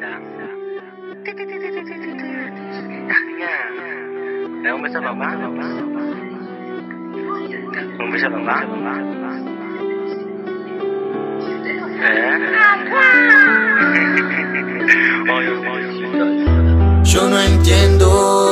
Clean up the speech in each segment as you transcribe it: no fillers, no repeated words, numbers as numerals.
¿Da un beso a papá? ¿Un beso a papá? Yo no entiendo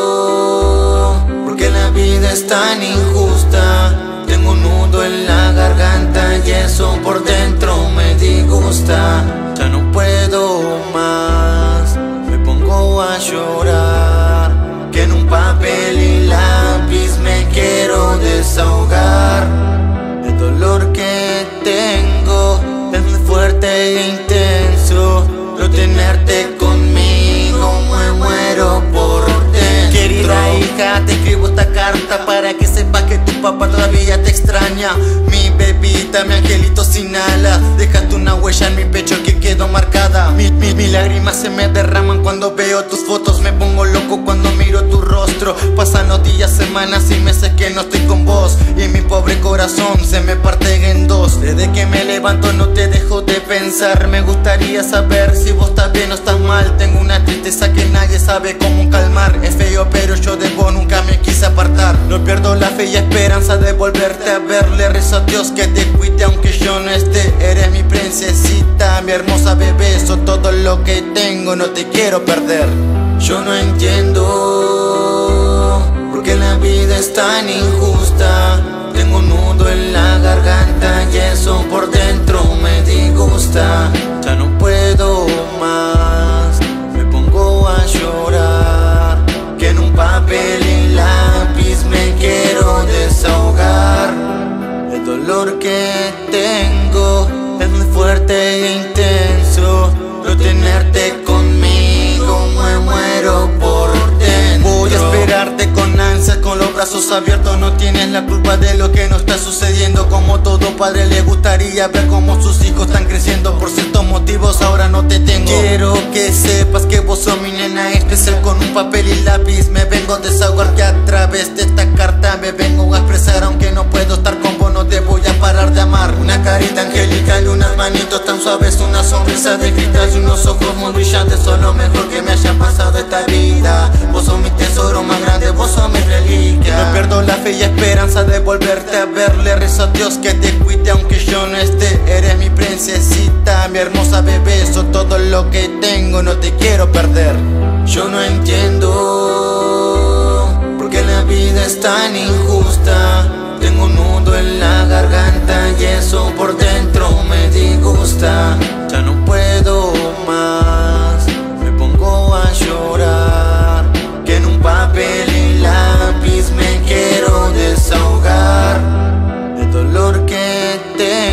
por qué la vida es tan injusta. Tengo un nudo en la garganta y eso por dentro me disgusta. Ya no puedo más, me pongo a llorar, que en un papel y lápiz me quiero desahogar. El dolor que tengo es muy fuerte e intenso. No tenerte conmigo me muero por dentro. Querida hija, te escribo esta carta para que sepas que tu papá todavía te extraña. Mi bebita, mi angelito sin alas, dejaste una huella en mi pecho que quedó marcada. Mis lágrimas se me derraman cuando veo tus fotos. Me pongo loco cuando miro tu rostro. Pasan los días, semanas y meses que no estoy con vos, y mi pobre corazón se me parte en dos. Desde que me levanto no te dejo de pensar. Me gustaría saber si vos estás bien o estás mal. Tengo una tristeza que nadie sabe cómo calmar. Es feo pero yo de vos nunca me quise apartar. No pierdo la fe y esperanza de volverte a ver. Le rezo a Dios que te cuide aunque yo no esté. Eres mi princesita, mi hermosa bebé. Sos todo lo que tengo, no te quiero perder. Yo no entiendo por qué la vida es tan injusta. Tengo un nudo en la garganta y eso por dentro me disgusta. Ya no puedo más, me pongo a llorar, que en un papel y lápiz me quiero desahogar. El dolor que tengo es muy fuerte e intenso. No tenerte conmigo me muero por dentro. Voy a esperarte con ansias, con los brazos abiertos. No tienes la culpa de lo que no está sucediendo. Como todo padre le gustaría ver cómo sus hijos están creciendo. Por ciertos motivos ahora no te tengo. Quiero que sepas que vos sos mi nena especial. Con un papel y lápiz me vengo a desahogar, que a través de esta carta me vengo a expresar. Aunque no puedo estar con vos, no te voy a parar de amar. Una carita angelical y unas manitos tan suaves, una sonrisa de cristal y unos ojos muy brillantes. Son lo mejor que me haya pasado esta vida. Vos sos mi tesoro más grande, vos sos mi reliquia. No pierdo la fe y esperanza de volverte a ver. Le rezo a Dios que te cuide aunque yo no esté. Eres mi princesita, mi hermosa bebé. Sos todo lo que tengo, no te quiero perder. Yo no entiendo por qué la vida es tan injusta. Tengo un nudo en la garganta y eso por dentro me disgusta. Ya no puedo más, me pongo a llorar, que en un papel y lápiz me quiero desahogar. El dolor que tengo